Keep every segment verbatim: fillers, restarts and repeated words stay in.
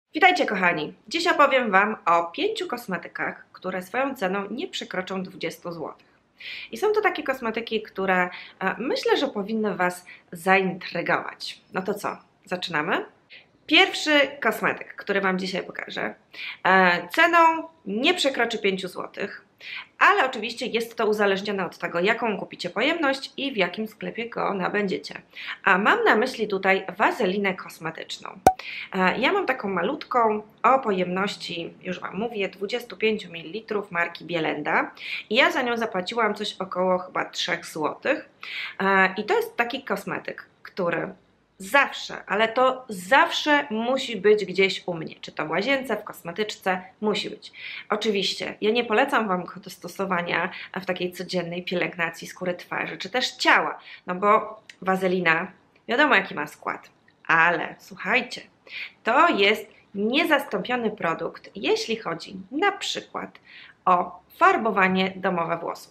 Witajcie kochani! Dziś opowiem Wam o pięciu kosmetykach, które swoją ceną nie przekroczą dwudziestu złotych. I są to takie kosmetyki, które e, myślę, że powinny Was zaintrygować. No to co? Zaczynamy? Pierwszy kosmetyk, który Wam dzisiaj pokażę, e, ceną nie przekroczy pięciu złotych, ale oczywiście jest to uzależnione od tego, jaką kupicie pojemność i w jakim sklepie go nabędziecie. A mam na myśli tutaj wazelinę kosmetyczną. E, Ja mam taką malutką o pojemności, już Wam mówię, dwudziestu pięciu mililitrów marki Bielenda i ja za nią zapłaciłam coś około chyba trzech złotych. E, I to jest taki kosmetyk, który zawsze, ale to zawsze musi być gdzieś u mnie, czy to w łazience, w kosmetyczce, musi być. Oczywiście, ja nie polecam Wam go do stosowania w takiej codziennej pielęgnacji skóry twarzy, czy też ciała, no bo wazelina, wiadomo jaki ma skład, ale słuchajcie, to jest niezastąpiony produkt, jeśli chodzi na przykład o farbowanie domowe włosów.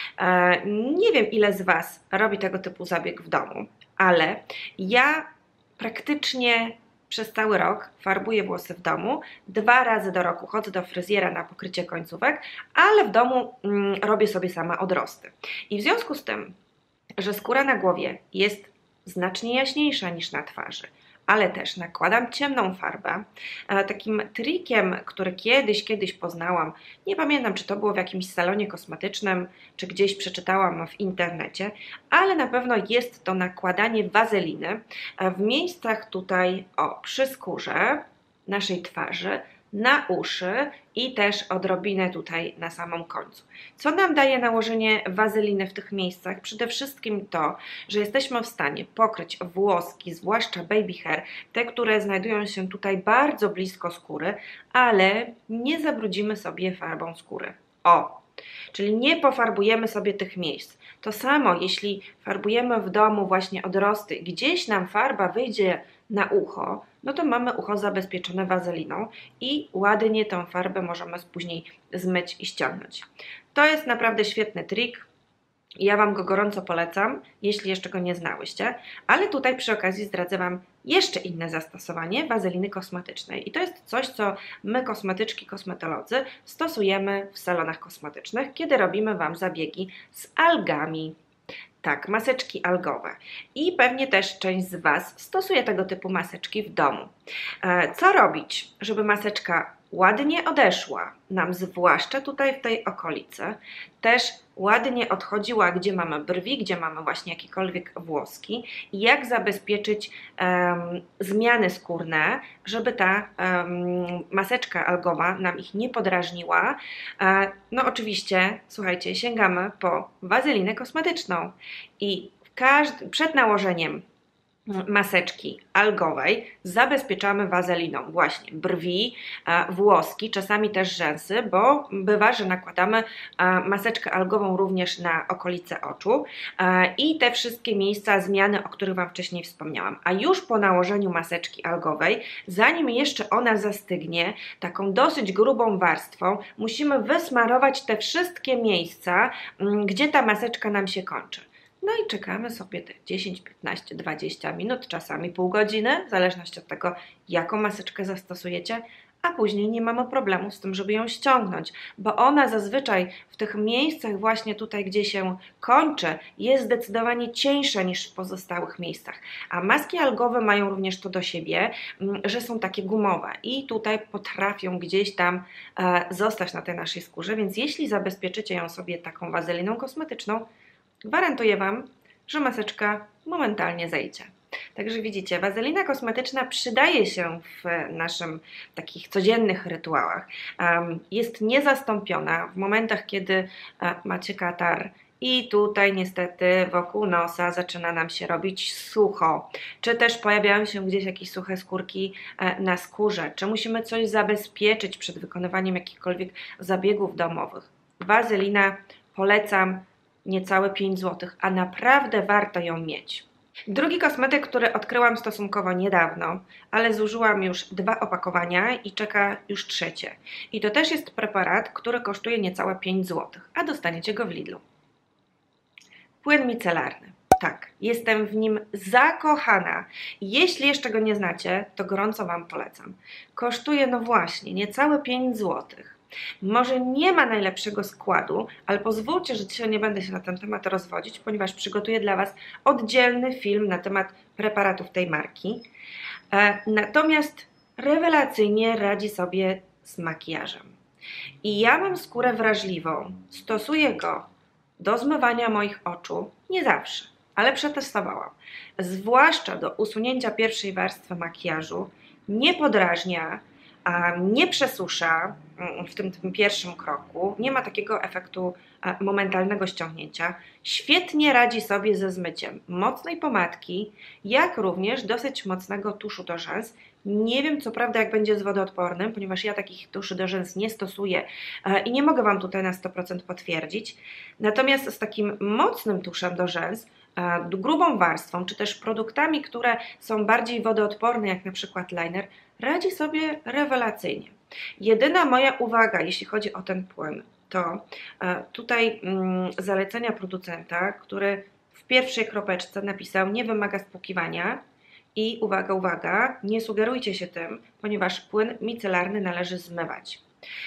Nie wiem, ile z Was robi tego typu zabieg w domu, ale ja praktycznie przez cały rok farbuję włosy w domu. Dwa razy do roku chodzę do fryzjera na pokrycie końcówek, ale w domu mm, robię sobie sama odrosty. I w związku z tym, że skóra na głowie jest znacznie jaśniejsza niż na twarzy, ale też nakładam ciemną farbę. Takim trikiem, który kiedyś, kiedyś poznałam, nie pamiętam, czy to było w jakimś salonie kosmetycznym, czy gdzieś przeczytałam w internecie, ale na pewno jest to nakładanie wazeliny w miejscach tutaj, o, przy skórze naszej twarzy, na uszy i też odrobinę tutaj na samym końcu. Co nam daje nałożenie wazeliny w tych miejscach? Przede wszystkim to, że jesteśmy w stanie pokryć włoski, zwłaszcza baby hair, te, które znajdują się tutaj bardzo blisko skóry, ale nie zabrudzimy sobie farbą skóry. O! Czyli nie pofarbujemy sobie tych miejsc. To samo, jeśli farbujemy w domu właśnie odrosty, gdzieś nam farba wyjdzie na ucho, no to mamy ucho zabezpieczone wazeliną i ładnie tą farbę możemy później zmyć i ściągnąć. To jest naprawdę świetny trik. Ja Wam go gorąco polecam, jeśli jeszcze go nie znałyście, ale tutaj przy okazji zdradzę Wam jeszcze inne zastosowanie wazeliny kosmetycznej. I to jest coś, co my, kosmetyczki, kosmetolodzy, stosujemy w salonach kosmetycznych, kiedy robimy Wam zabiegi z algami. Tak, maseczki algowe. I pewnie też część z Was stosuje tego typu maseczki w domu. Co robić, żeby maseczka ładnie odeszła nam, zwłaszcza tutaj w tej okolicy, też ładnie odchodziła, gdzie mamy brwi, gdzie mamy właśnie jakiekolwiek włoski i jak zabezpieczyć um, zmiany skórne, żeby ta um, maseczka algowa nam ich nie podrażniła. E, no oczywiście, słuchajcie, sięgamy po wazelinę kosmetyczną i każdy, przed nałożeniem maseczki algowej zabezpieczamy wazeliną właśnie brwi, włoski, czasami też rzęsy, bo bywa, że nakładamy maseczkę algową również na okolice oczu i te wszystkie miejsca zmiany, o których Wam wcześniej wspomniałam. A już po nałożeniu maseczki algowej, zanim jeszcze ona zastygnie, taką dosyć grubą warstwą, musimy wysmarować te wszystkie miejsca, gdzie ta maseczka nam się kończy. No i czekamy sobie te dziesięć, piętnaście, dwadzieścia minut, czasami pół godziny, w zależności od tego, jaką maseczkę zastosujecie, a później nie mamy problemu z tym, żeby ją ściągnąć, bo ona zazwyczaj w tych miejscach właśnie tutaj, gdzie się kończy, jest zdecydowanie cieńsza niż w pozostałych miejscach. A maski algowe mają również to do siebie, że są takie gumowe i tutaj potrafią gdzieś tam zostać na tej naszej skórze, więc jeśli zabezpieczycie ją sobie taką wazeliną kosmetyczną, gwarantuję Wam, że maseczka momentalnie zejdzie. Także widzicie, wazelina kosmetyczna przydaje się w naszym takich codziennych rytuałach. Jest niezastąpiona w momentach, kiedy macie katar i tutaj niestety wokół nosa zaczyna nam się robić sucho, czy też pojawiają się gdzieś jakieś suche skórki na skórze, czy musimy coś zabezpieczyć przed wykonywaniem jakichkolwiek zabiegów domowych. Wazelina polecam, niecałe pięć złotych, a naprawdę warto ją mieć. Drugi kosmetyk, który odkryłam stosunkowo niedawno, ale zużyłam już dwa opakowania i czeka już trzecie. I to też jest preparat, który kosztuje niecałe pięć złotych, a dostaniecie go w Lidlu. Płyn micelarny. Tak, jestem w nim zakochana. Jeśli jeszcze go nie znacie, to gorąco Wam polecam. Kosztuje, no właśnie, niecałe pięć złotych. Może nie ma najlepszego składu, ale pozwólcie, że dzisiaj nie będę się na ten temat rozwodzić, ponieważ przygotuję dla Was oddzielny film na temat preparatów tej marki. Natomiast rewelacyjnie radzi sobie z makijażem. I ja mam skórę wrażliwą, stosuję go do zmywania moich oczu, nie zawsze, ale przetestowałam. Zwłaszcza do usunięcia pierwszej warstwy makijażu, nie podrażnia, nie przesusza w tym, tym pierwszym kroku, nie ma takiego efektu momentalnego ściągnięcia. Świetnie radzi sobie ze zmyciem mocnej pomadki, jak również dosyć mocnego tuszu do rzęs. Nie wiem co prawda jak będzie z wodoodpornym, ponieważ ja takich tuszy do rzęs nie stosuję i nie mogę Wam tutaj na sto procent potwierdzić. Natomiast z takim mocnym tuszem do rzęs, grubą warstwą, czy też produktami, które są bardziej wodoodporne, jak na przykład liner, radzi sobie rewelacyjnie. Jedyna moja uwaga, jeśli chodzi o ten płyn, to tutaj zalecenia producenta, który w pierwszej kropeczce napisał: nie wymaga spłukiwania i uwaga, uwaga, nie sugerujcie się tym, ponieważ płyn micelarny należy zmywać.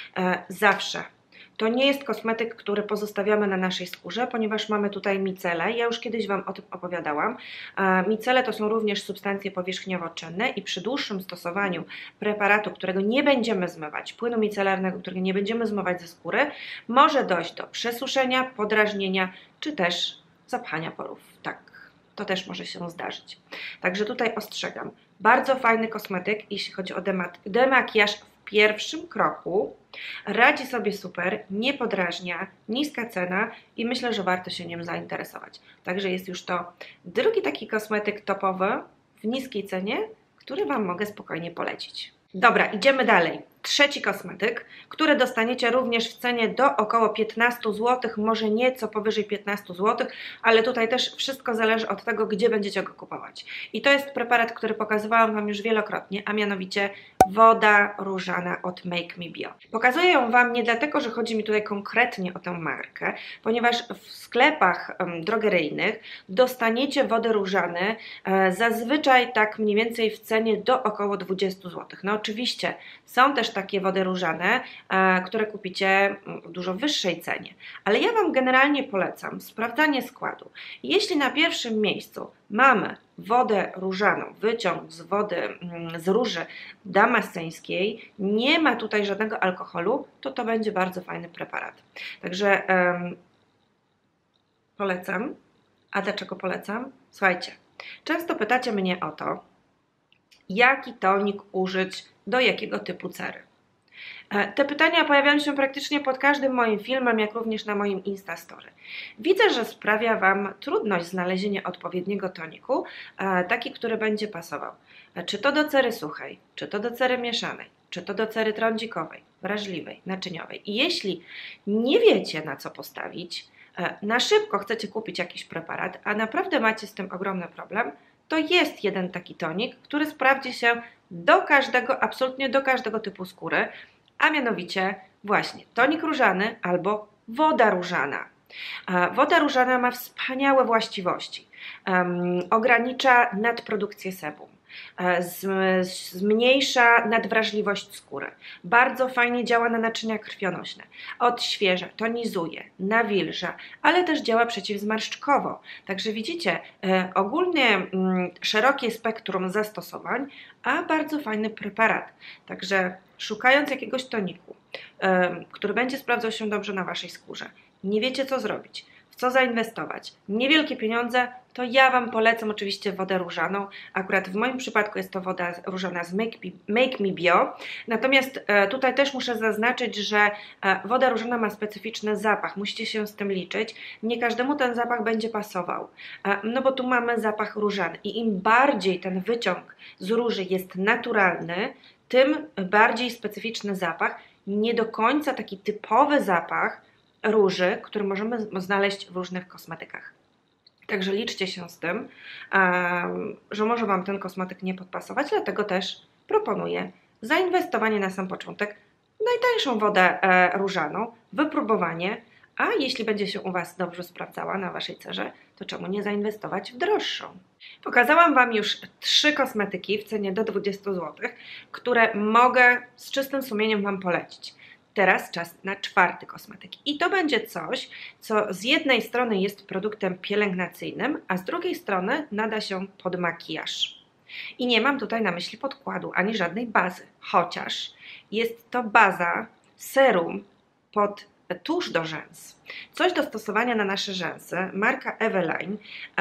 Zawsze. To nie jest kosmetyk, który pozostawiamy na naszej skórze, ponieważ mamy tutaj micele. Ja już kiedyś Wam o tym opowiadałam. Micele to są również substancje powierzchniowo-czynne i przy dłuższym stosowaniu preparatu, którego nie będziemy zmywać, płynu micelarnego, którego nie będziemy zmywać ze skóry, może dojść do przesuszenia, podrażnienia czy też zapchania porów. Tak, to też może się zdarzyć. Także tutaj ostrzegam. Bardzo fajny kosmetyk, jeśli chodzi o demakijaż w pierwszym kroku. Radzi sobie super, nie podrażnia, niska cena i myślę, że warto się nim zainteresować. Także jest już to drugi taki kosmetyk topowy w niskiej cenie, który Wam mogę spokojnie polecić. Dobra, idziemy dalej. Trzeci kosmetyk, który dostaniecie również w cenie do około piętnastu złotych, może nieco powyżej piętnastu złotych, ale tutaj też wszystko zależy od tego, gdzie będziecie go kupować. I to jest preparat, który pokazywałam Wam już wielokrotnie, a mianowicie woda różana od Make Me Bio. Pokazuję ją Wam nie dlatego, że chodzi mi tutaj konkretnie o tę markę, ponieważ w sklepach um, drogeryjnych dostaniecie wodę różane e, zazwyczaj tak mniej więcej w cenie do około dwudziestu złotych. No oczywiście są też takie wody różane, e, które kupicie w dużo wyższej cenie, ale ja Wam generalnie polecam sprawdzanie składu. Jeśli na pierwszym miejscu mamy wodę różaną, wyciąg z wody, z róży damasceńskiej, nie ma tutaj żadnego alkoholu, to to będzie bardzo fajny preparat. Także um, polecam. A dlaczego polecam? Słuchajcie, często pytacie mnie o to, jaki tonik użyć do jakiego typu cery. Te pytania pojawiają się praktycznie pod każdym moim filmem, jak również na moim Instastory. Widzę, że sprawia Wam trudność znalezienia odpowiedniego toniku, taki, który będzie pasował. Czy to do cery suchej, czy to do cery mieszanej, czy to do cery trądzikowej, wrażliwej, naczyniowej. I jeśli nie wiecie, na co postawić, na szybko chcecie kupić jakiś preparat, a naprawdę macie z tym ogromny problem, to jest jeden taki tonik, który sprawdzi się do każdego, absolutnie do każdego typu skóry, a mianowicie właśnie tonik różany albo woda różana. Woda różana ma wspaniałe właściwości. Um, ogranicza nadprodukcję sebum, z, zmniejsza nadwrażliwość skóry, bardzo fajnie działa na naczynia krwionośne, odświeża, tonizuje, nawilża, ale też działa przeciwzmarszczkowo. Także widzicie, e, ogólnie m, szerokie spektrum zastosowań, a bardzo fajny preparat. Także szukając jakiegoś toniku, e, który będzie sprawdzał się dobrze na Waszej skórze, nie wiecie co zrobić, w co zainwestować, niewielkie pieniądze, to ja Wam polecam oczywiście wodę różaną. Akurat w moim przypadku jest to woda różana z Make Me, Make Me Bio. Natomiast e, tutaj też muszę zaznaczyć, że e, woda różana ma specyficzny zapach. Musicie się z tym liczyć. Nie każdemu ten zapach będzie pasował. E, no bo tu mamy zapach różany. I im bardziej ten wyciąg z róży jest naturalny, tym bardziej specyficzny zapach. Nie do końca taki typowy zapach róży, który możemy znaleźć w różnych kosmetykach. Także liczcie się z tym, że może Wam ten kosmetyk nie podpasować, dlatego też proponuję zainwestowanie na sam początek w najtańszą wodę różaną, wypróbowanie, A jeśli będzie się u Was dobrze sprawdzała na Waszej cerze, to czemu nie zainwestować w droższą? Pokazałam Wam już trzy kosmetyki w cenie do dwudziestu złotych, które mogę z czystym sumieniem Wam polecić. Teraz czas na czwarty kosmetyk. I to będzie coś, co z jednej strony jest produktem pielęgnacyjnym, a z drugiej strony nada się pod makijaż. I nie mam tutaj na myśli podkładu ani żadnej bazy, chociaż jest to baza, serum pod tusz do rzęs. Coś do stosowania na nasze rzęsy. Marka Eveline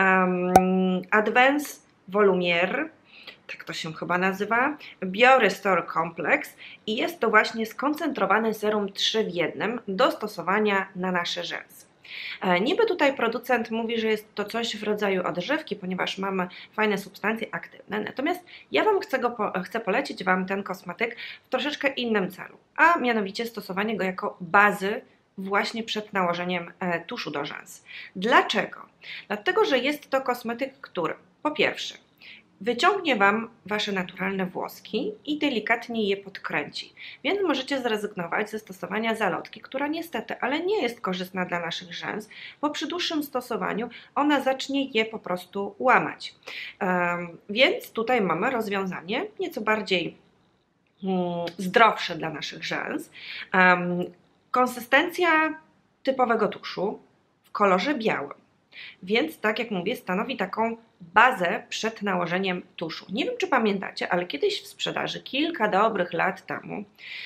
um, Advance Volumier, tak to się chyba nazywa, BioRestore Complex i jest to właśnie skoncentrowany serum trzy w jednym do stosowania na nasze rzęsy. Niby tutaj producent mówi, że jest to coś w rodzaju odżywki, ponieważ mamy fajne substancje aktywne, natomiast ja Wam chcę, go po, chcę polecić Wam ten kosmetyk w troszeczkę innym celu, a mianowicie stosowanie go jako bazy właśnie przed nałożeniem tuszu do rzęs. Dlaczego? Dlatego, że jest to kosmetyk, który po pierwsze wyciągnie Wam Wasze naturalne włoski i delikatnie je podkręci, więc możecie zrezygnować ze stosowania zalotki, która niestety, ale nie jest korzystna dla naszych rzęs, bo przy dłuższym stosowaniu ona zacznie je po prostu łamać. Um, więc tutaj mamy rozwiązanie nieco bardziej um, zdrowsze dla naszych rzęs. Um, konsystencja typowego tuszu w kolorze białym. Więc tak jak mówię, stanowi taką bazę przed nałożeniem tuszu. Nie wiem, czy pamiętacie, ale kiedyś w sprzedaży, kilka dobrych lat temu,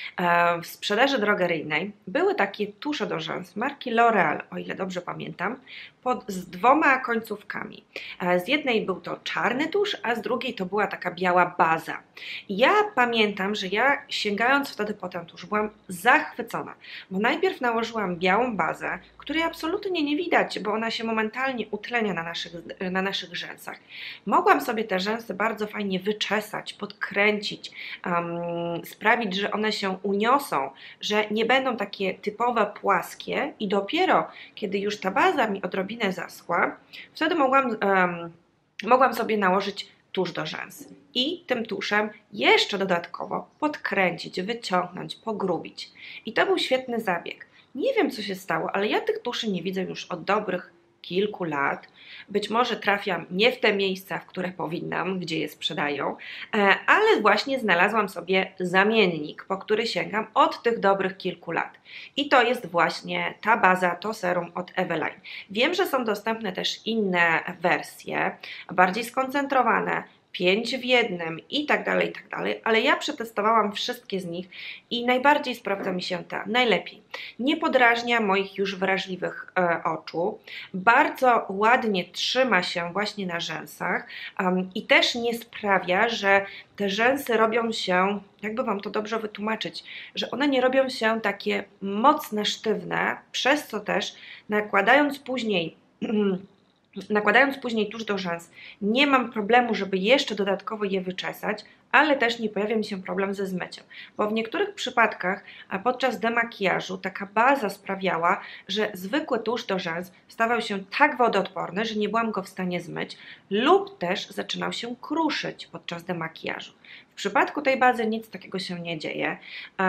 w sprzedaży drogeryjnej były takie tusze do rzęs marki L'Oreal, o ile dobrze pamiętam, pod, z dwoma końcówkami. Z jednej był to czarny tusz, a z drugiej to była taka biała baza. I ja pamiętam, że ja sięgając wtedy po ten tusz byłam zachwycona, bo najpierw nałożyłam białą bazę, której absolutnie nie widać, bo ona się momentalnie utlenia na naszych, na naszych rzęsach. Mogłam sobie te rzęsy bardzo fajnie wyczesać, podkręcić, um, sprawić, że one się uniosą, że nie będą takie typowe płaskie i dopiero kiedy już ta baza mi odrobinę zaschła, wtedy mogłam, um, mogłam sobie nałożyć tusz do rzęs i tym tuszem jeszcze dodatkowo podkręcić, wyciągnąć, pogrubić. I to był świetny zabieg. Nie wiem, co się stało, ale ja tych tuszy nie widzę już od dobrych kilku lat. Być może trafiam nie w te miejsca, w które powinnam, gdzie je sprzedają, ale właśnie znalazłam sobie zamiennik, po który sięgam od tych dobrych kilku lat. I to jest właśnie ta baza, to serum od Eveline. Wiem, że są dostępne też inne wersje, bardziej skoncentrowane, pięć w jednym i tak dalej, i tak dalej, ale ja przetestowałam wszystkie z nich i najbardziej sprawdza mi się ta, najlepiej. Nie podrażnia moich już wrażliwych e, oczu, bardzo ładnie trzyma się właśnie na rzęsach um, i też nie sprawia, że te rzęsy robią się, jakby Wam to dobrze wytłumaczyć, że one nie robią się takie mocne, sztywne, przez co też nakładając później Nakładając później tusz do rzęs, nie mam problemu, żeby jeszcze dodatkowo je wyczesać, ale też nie pojawia mi się problem ze zmyciem, bo w niektórych przypadkach a podczas demakijażu taka baza sprawiała, że zwykły tusz do rzęs stawał się tak wodoodporny, że nie byłam go w stanie zmyć lub też zaczynał się kruszyć podczas demakijażu. W przypadku tej bazy nic takiego się nie dzieje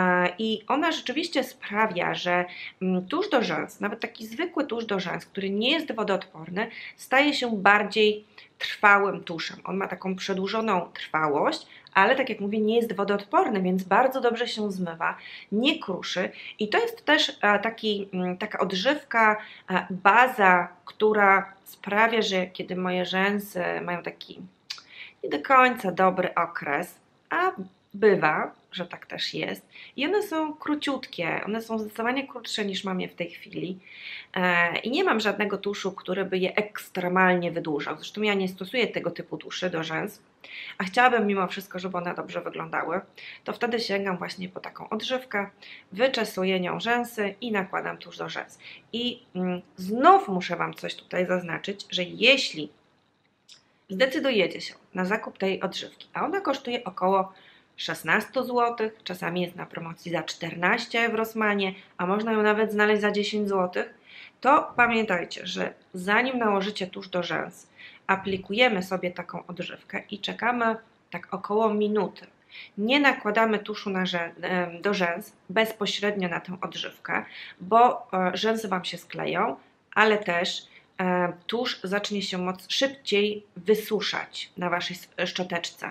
i ona rzeczywiście sprawia, że tusz do rzęs, nawet taki zwykły tusz do rzęs, który nie jest wodoodporny, staje się bardziej trwałym tuszem. On ma taką przedłużoną trwałość, ale tak jak mówię, nie jest wodoodporny, więc bardzo dobrze się zmywa, nie kruszy i to jest też taki, taka odżywka, baza, która sprawia, że kiedy moje rzęsy mają taki nie do końca dobry okres, a bywa, że tak też jest i one są króciutkie, one są zdecydowanie krótsze niż mam je w tej chwili e, i nie mam żadnego tuszu, który by je ekstremalnie wydłużał, zresztą ja nie stosuję tego typu tuszy do rzęs, a chciałabym mimo wszystko, żeby one dobrze wyglądały, to wtedy sięgam właśnie po taką odżywkę, wyczesuję nią rzęsy i nakładam tusz do rzęs i mm, znów muszę Wam coś tutaj zaznaczyć, że jeśli zdecydujecie się na zakup tej odżywki, a ona kosztuje około szesnaście złotych, czasami jest na promocji za czternaście w Rossmanie, a można ją nawet znaleźć za dziesięć złotych, to pamiętajcie, że zanim nałożycie tusz do rzęs, aplikujemy sobie taką odżywkę i czekamy tak około minuty. Nie nakładamy tuszu na rzę, do rzęs bezpośrednio na tę odżywkę, bo rzęsy Wam się skleją, ale też tusz zacznie się moc szybciej wysuszać na Waszej szczoteczce.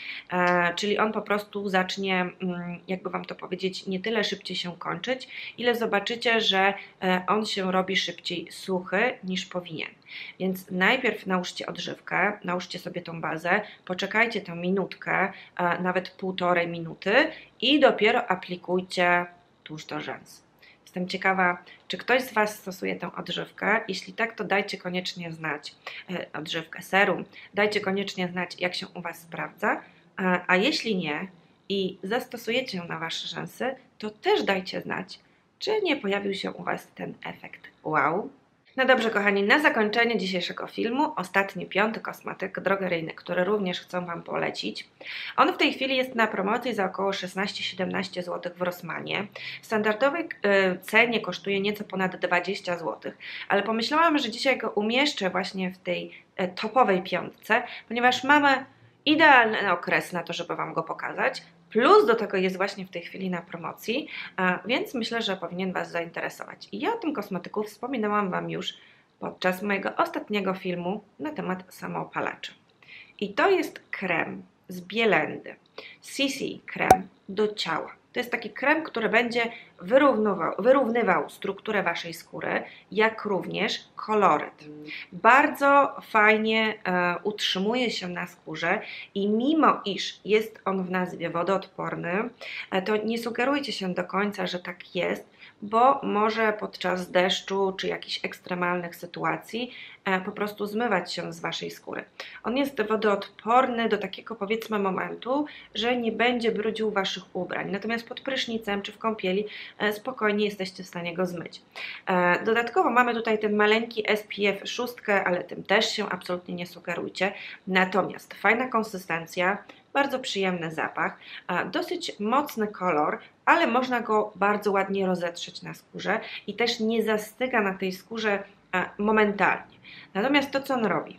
Czyli on po prostu zacznie, jakby Wam to powiedzieć, nie tyle szybciej się kończyć, ile zobaczycie, że on się robi szybciej suchy niż powinien. Więc najpierw nałóżcie odżywkę, nałóżcie sobie tą bazę, poczekajcie tę minutkę, nawet półtorej minuty i dopiero aplikujcie tusz do rzęs. Jestem ciekawa, czy ktoś z Was stosuje tę odżywkę. Jeśli tak, to dajcie koniecznie znać, odżywkę, serum, dajcie koniecznie znać, jak się u Was sprawdza. A jeśli nie i zastosujecie ją na Wasze rzęsy, to też dajcie znać, czy nie pojawił się u Was ten efekt wow. No dobrze, kochani, na zakończenie dzisiejszego filmu ostatni, piąty kosmetyk drogeryjny, który również chcę Wam polecić. On w tej chwili jest na promocji za około szesnaście siedemnaście złotych w Rossmanie. W standardowej cenie kosztuje nieco ponad dwadzieścia złotych, ale pomyślałam, że dzisiaj go umieszczę właśnie w tej topowej piątce, ponieważ mamy idealny okres na to, żeby Wam go pokazać. Plus do tego jest właśnie w tej chwili na promocji, więc myślę, że powinien Was zainteresować. I ja o tym kosmetyku wspominałam Wam już podczas mojego ostatniego filmu na temat samoopalaczy. I to jest krem z Bielendy, C C krem do ciała. To jest taki krem, który będzie wyrównywał, wyrównywał strukturę Waszej skóry, jak również koloryt. Bardzo fajnie e, utrzymuje się na skórze i mimo iż jest on w nazwie wodoodporny, e, to nie sugerujcie się do końca, że tak jest, bo może podczas deszczu czy jakichś ekstremalnych sytuacji e, po prostu zmywać się z Waszej skóry. On jest wodoodporny do takiego, powiedzmy, momentu, że nie będzie brudził Waszych ubrań, natomiast pod prysznicem czy w kąpieli e, spokojnie jesteście w stanie go zmyć. E, dodatkowo mamy tutaj ten maleńki S P F sześć, ale tym też się absolutnie nie sugerujcie, natomiast fajna konsystencja, bardzo przyjemny zapach, dosyć mocny kolor, ale można go bardzo ładnie rozetrzeć na skórze i też nie zastyga na tej skórze momentalnie. Natomiast to, co on robi,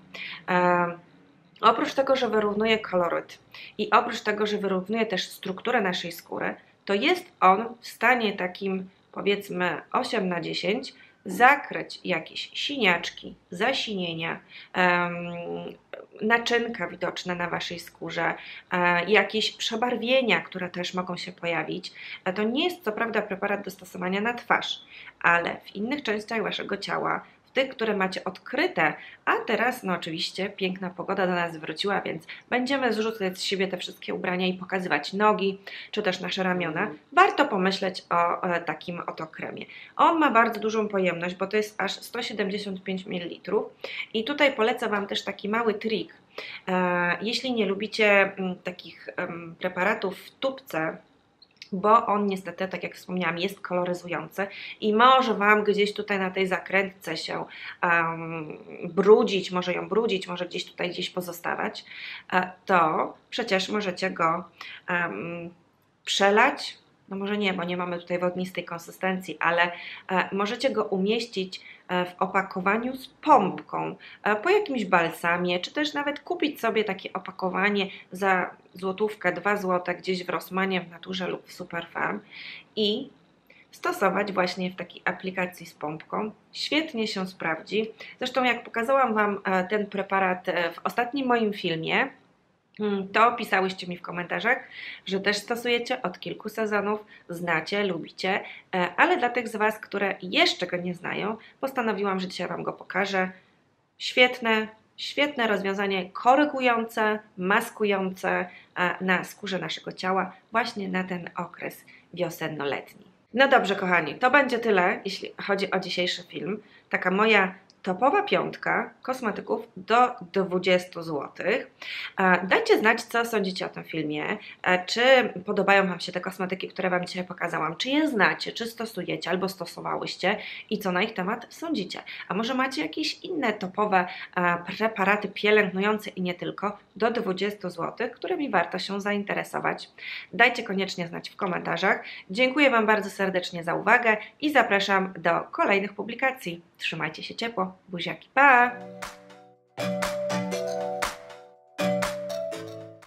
oprócz tego, że wyrównuje koloryt i oprócz tego, że wyrównuje też strukturę naszej skóry, to jest on w stanie takim, powiedzmy, osiem na dziesięć zakryć jakieś siniaczki, zasinienia, um, naczynka widoczne na Waszej skórze, um, jakieś przebarwienia, które też mogą się pojawić. To nie jest co prawda preparat do stosowania na twarz, ale w innych częściach Waszego ciała, tych, które macie odkryte, a teraz no oczywiście piękna pogoda do nas wróciła, więc będziemy zrzucać z siebie te wszystkie ubrania i pokazywać nogi, czy też nasze ramiona. Warto pomyśleć o e, takim oto kremie. On ma bardzo dużą pojemność, bo to jest aż sto siedemdziesiąt pięć mililitrów i tutaj polecę Wam też taki mały trik. E, jeśli nie lubicie m, takich m, preparatów w tubce, bo on niestety, tak jak wspomniałam, jest koloryzujący i może Wam gdzieś tutaj na tej zakrętce się um, brudzić, może ją brudzić, może gdzieś tutaj gdzieś pozostawać, to przecież możecie go um, przelać, no może nie, bo nie mamy tutaj wodnistej konsystencji, ale e, możecie go umieścić e, w opakowaniu z pompką, e, po jakimś balsamie, czy też nawet kupić sobie takie opakowanie za złotówkę, dwa złote gdzieś w Rossmanie, w Naturze lub w Superfarm i stosować właśnie w takiej aplikacji z pompką. Świetnie się sprawdzi. Zresztą jak pokazałam Wam e, ten preparat e, w ostatnim moim filmie, to pisałyście mi w komentarzach, że też stosujecie od kilku sezonów, znacie, lubicie, ale dla tych z Was, które jeszcze go nie znają, postanowiłam, że dzisiaj Wam go pokażę. Świetne, świetne rozwiązanie korygujące, maskujące na skórze naszego ciała właśnie na ten okres wiosenno-letni. No dobrze, kochani, to będzie tyle, jeśli chodzi o dzisiejszy film. Taka moja topowa piątka kosmetyków do dwudziestu złotych. Dajcie znać, co sądzicie o tym filmie, czy podobają Wam się te kosmetyki, które Wam dzisiaj pokazałam, czy je znacie, czy stosujecie, albo stosowałyście i co na ich temat sądzicie. A może macie jakieś inne topowe preparaty pielęgnujące i nie tylko do dwudziestu złotych, którymi warto się zainteresować. Dajcie koniecznie znać w komentarzach. Dziękuję Wam bardzo serdecznie za uwagę i zapraszam do kolejnych publikacji. Trzymajcie się ciepło. Buziaki, pa!